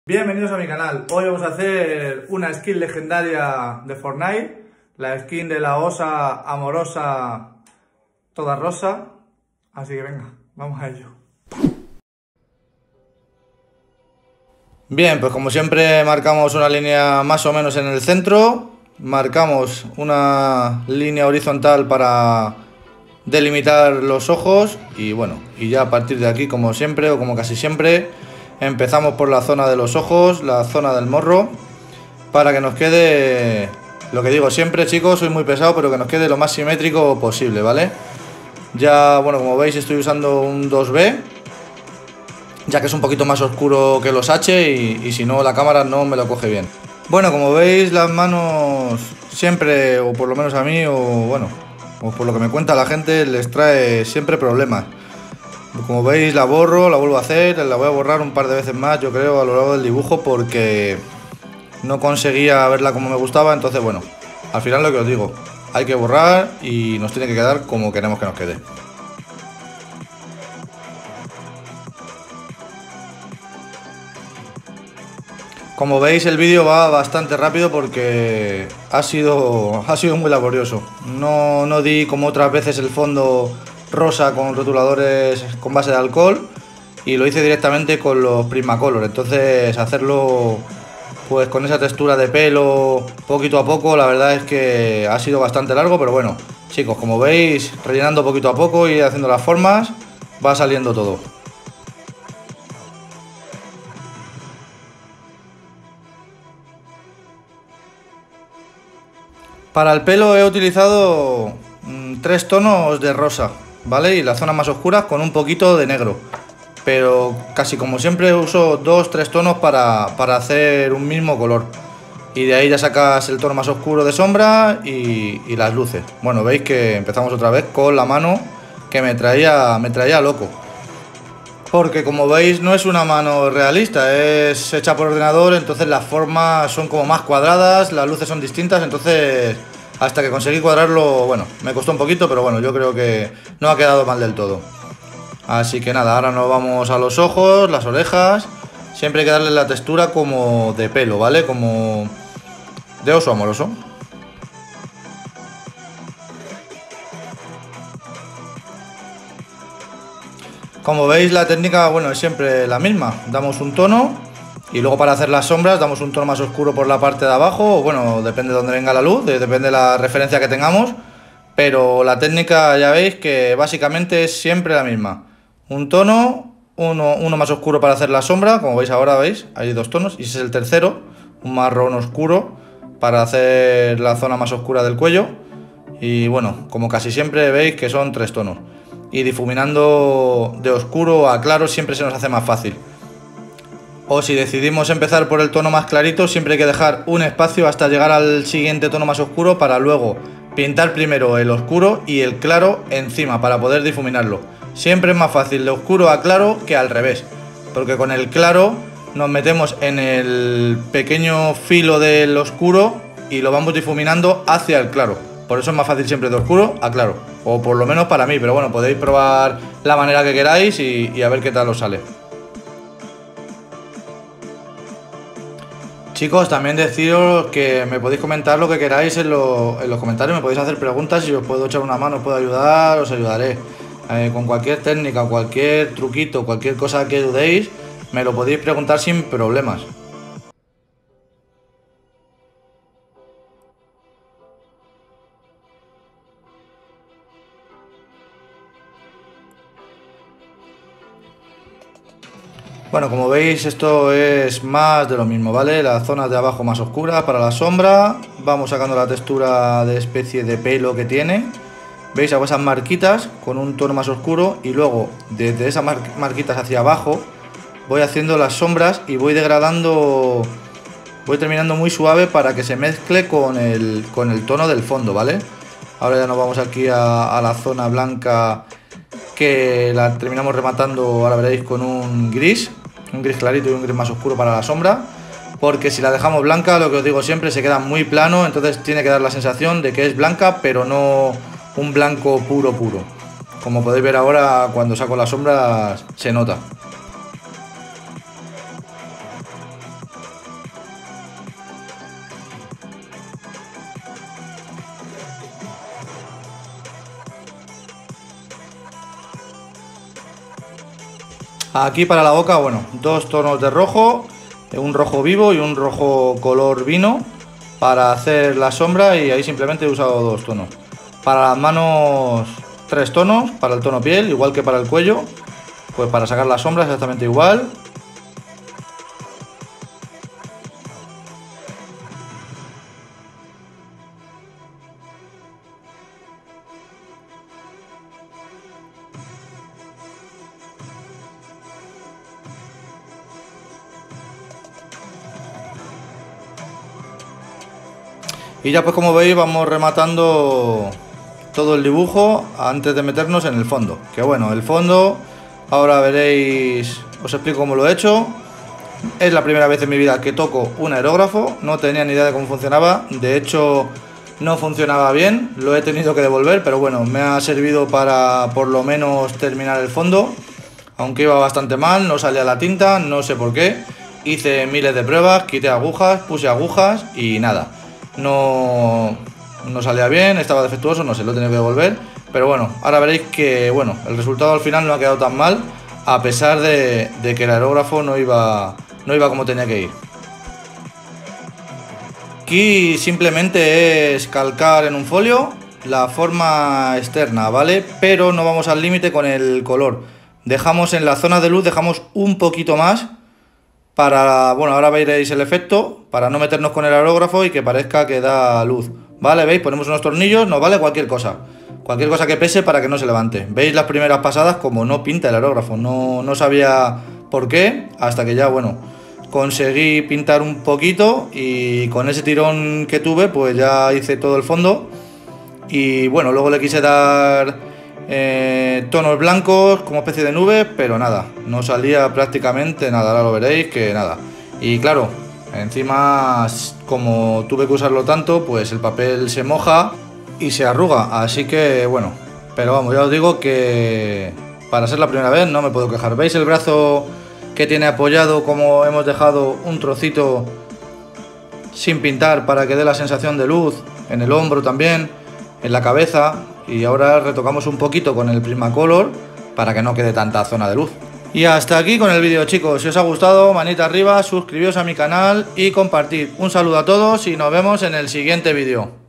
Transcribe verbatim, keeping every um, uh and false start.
Bienvenidos a mi canal. Hoy vamos a hacer una skin legendaria de Fortnite, la skin de la osa amorosa toda rosa. Así que venga, vamos a ello. Bien, pues como siempre marcamos una línea más o menos en el centro, marcamos una línea horizontal para delimitar los ojos y bueno, y ya a partir de aquí, como siempre o como casi siempre, empezamos por la zona de los ojos, la zona del morro, para que nos quede, lo que digo siempre, chicos, soy muy pesado, pero que nos quede lo más simétrico posible, ¿vale? Ya, bueno, como veis estoy usando un dos B, ya que es un poquito más oscuro que los H y, y si no la cámara no me lo coge bien. Bueno, como veis las manos siempre, o por lo menos a mí, o bueno, o por lo que me cuenta la gente, les trae siempre problemas. Como veis la borro, la vuelvo a hacer, la voy a borrar un par de veces más, yo creo, a lo largo del dibujo, porque no conseguía verla como me gustaba. Entonces bueno, al final lo que os digo, hay que borrar y nos tiene que quedar como queremos que nos quede. Como veis el vídeo va bastante rápido porque ha sido, ha sido muy laborioso. No, no di como otras veces el fondo rosa con rotuladores con base de alcohol y lo hice directamente con los Prismacolor. Entonces hacerlo pues con esa textura de pelo poquito a poco, la verdad es que ha sido bastante largo, pero bueno, chicos, como veis, rellenando poquito a poco y haciendo las formas, va saliendo todo. Para el pelo he utilizado mmm, tres tonos de rosa, ¿vale? Y las zonas más oscuras con un poquito de negro. Pero casi como siempre uso dos, tres tonos para, para hacer un mismo color. Y de ahí ya sacas el tono más oscuro de sombra y, y las luces. Bueno, veis que empezamos otra vez con la mano que me traía, me traía loco. Porque como veis no es una mano realista, es hecha por ordenador, entonces las formas son como más cuadradas, las luces son distintas, entonces hasta que conseguí cuadrarlo, bueno, me costó un poquito, pero bueno, yo creo que no ha quedado mal del todo. Así que nada, ahora nos vamos a los ojos, las orejas, siempre hay que darle la textura como de pelo, ¿vale? Como de oso amoroso. Como veis la técnica, bueno, es siempre la misma. Damos un tono y luego para hacer las sombras damos un tono más oscuro por la parte de abajo. O bueno, depende de dónde venga la luz, depende de la referencia que tengamos. Pero la técnica ya veis que básicamente es siempre la misma. Un tono, uno, uno más oscuro para hacer la sombra. Como veis ahora, veis, hay dos tonos. Y ese es el tercero, un marrón oscuro para hacer la zona más oscura del cuello. Y bueno, como casi siempre veis que son tres tonos. Y difuminando de oscuro a claro siempre se nos hace más fácil. O si decidimos empezar por el tono más clarito, siempre hay que dejar un espacio hasta llegar al siguiente tono más oscuro para luego pintar primero el oscuro y el claro encima para poder difuminarlo. Siempre es más fácil de oscuro a claro que al revés, porque con el claro nos metemos en el pequeño filo del oscuro y lo vamos difuminando hacia el claro. Por eso es más fácil siempre de oscuro a claro, o por lo menos para mí, pero bueno, podéis probar la manera que queráis y, y a ver qué tal os sale. Chicos, también deciros que me podéis comentar lo que queráis en, lo, en los comentarios, me podéis hacer preguntas y os puedo echar una mano, os puedo ayudar, os ayudaré. Eh, con cualquier técnica, cualquier truquito, cualquier cosa que dudéis, me lo podéis preguntar sin problemas. Bueno, como veis esto es más de lo mismo, ¿vale? Las zonas de abajo más oscuras para la sombra. Vamos sacando la textura de especie de pelo que tiene. ¿Veis? Hago esas marquitas con un tono más oscuro y luego desde esas mar marquitas hacia abajo voy haciendo las sombras y voy degradando, voy terminando muy suave para que se mezcle con el, con el tono del fondo, ¿vale? Ahora ya nos vamos aquí a, a la zona blanca que la terminamos rematando, ahora veréis, con un gris. Un gris clarito y un gris más oscuro para la sombra, porque si la dejamos blanca, lo que os digo siempre, se queda muy plano, entonces tiene que dar la sensación de que es blanca, pero no un blanco puro puro. Como podéis ver ahora, cuando saco las sombras se nota. Aquí para la boca, bueno, dos tonos de rojo, un rojo vivo y un rojo color vino para hacer la sombra, y ahí simplemente he usado dos tonos. Para las manos tres tonos, para el tono piel, igual que para el cuello, pues para sacar la sombra exactamente igual. Y ya pues como veis vamos rematando todo el dibujo antes de meternos en el fondo. Que bueno, el fondo, ahora veréis, os explico cómo lo he hecho. Es la primera vez en mi vida que toco un aerógrafo, no tenía ni idea de cómo funcionaba. De hecho no funcionaba bien, lo he tenido que devolver, pero bueno, me ha servido para por lo menos terminar el fondo. Aunque iba bastante mal, no salía la tinta, no sé por qué. Hice miles de pruebas, quité agujas, puse agujas y nada. No, no salía bien, estaba defectuoso, no sé, lo he tenido que devolver. Pero bueno, ahora veréis que bueno, el resultado al final no ha quedado tan mal, a pesar de, de que el aerógrafo no iba, no iba como tenía que ir. Aquí simplemente es calcar en un folio la forma externa, ¿vale? Pero no vamos al límite con el color. Dejamos en la zona de luz, dejamos un poquito más para, bueno, ahora veréis el efecto, para no meternos con el aerógrafo y que parezca que da luz, ¿vale? ¿Veis? Ponemos unos tornillos, nos vale cualquier cosa, cualquier cosa que pese para que no se levante. ¿Veis las primeras pasadas como no pinta el aerógrafo? No, no sabía por qué, hasta que ya, bueno, conseguí pintar un poquito y con ese tirón que tuve, pues ya hice todo el fondo. Y bueno, luego le quise dar Eh, tonos blancos como especie de nube, pero nada, no salía prácticamente nada, ahora lo veréis que nada. Y claro, encima como tuve que usarlo tanto, pues el papel se moja y se arruga, así que bueno, pero vamos, ya os digo que para ser la primera vez no me puedo quejar. ¿Veis el brazo que tiene apoyado, como hemos dejado un trocito sin pintar para que dé la sensación de luz? En el hombro también, en la cabeza. Y ahora retocamos un poquito con el Prismacolor para que no quede tanta zona de luz. Y hasta aquí con el vídeo, chicos. Si os ha gustado, manita arriba, suscribíos a mi canal y compartid. Un saludo a todos y nos vemos en el siguiente vídeo.